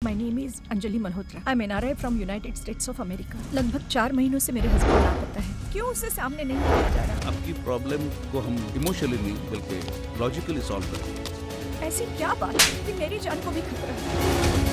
My name is Anjali Malhotra. I am NRI from United States of America. लगभग 4 महीनों से मेरे हस्बैंड लापता है। क्यों उसे सामने नहीं लाया जा रहा? आपकी प्रॉब्लम को हम इमोशनली नहीं बल्कि लॉजिकली सॉल्व करेंगे। ऐसी क्या बात है कि मेरी जान को भी खतरा है?